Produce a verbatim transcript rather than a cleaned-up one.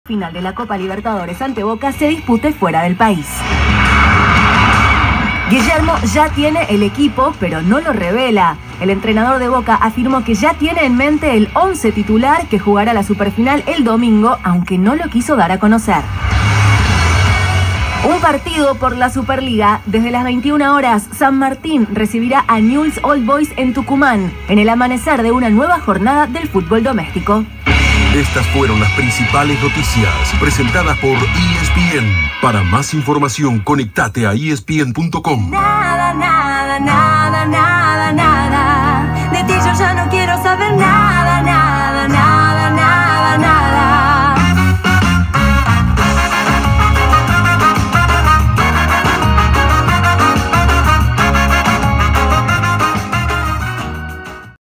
Final de la Copa Libertadores ante Boca se dispute fuera del país. Guillermo ya tiene el equipo, pero no lo revela. El entrenador de Boca afirmó que ya tiene en mente el once titular que jugará la Superfinal el domingo, aunque no lo quiso dar a conocer. Un partido por la Superliga. Desde las veintiuna horas, San Martín recibirá a Newell's Old Boys en Tucumán, en el amanecer de una nueva jornada del fútbol doméstico. Estas fueron las principales noticias presentadas por E S P N. Para más información, conectate a E S P N punto com. Nada, nada, nada, nada, nada. De ti yo ya no quiero saber nada.